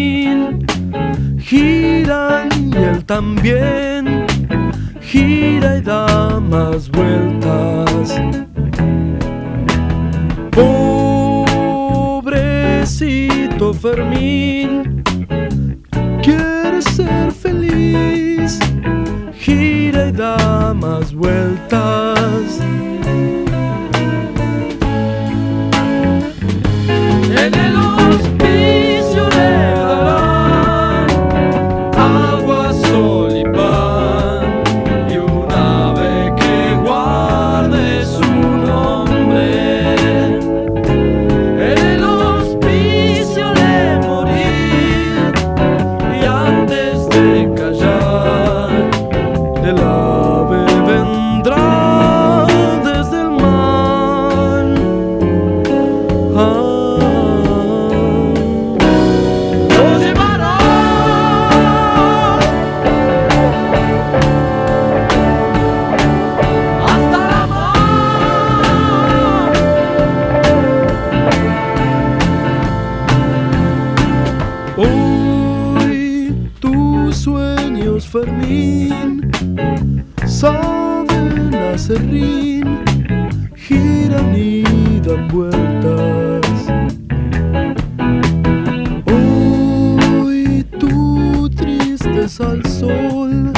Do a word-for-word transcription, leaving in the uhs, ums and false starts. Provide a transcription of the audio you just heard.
Fermín giran y él también gira y da más vueltas. Pobrecito Fermín, quiere ser feliz, gira y da más vueltas. En el hospicio le darán agua, sol y pan, y un ave que guarde su nombre. En el hospicio le morir, y antes de callar, el ave vendrá desde el mar. Ah, hoy tus sueños, Fermín, saben a serrín, giran y dan vueltas. Hoy tu tristeza al sol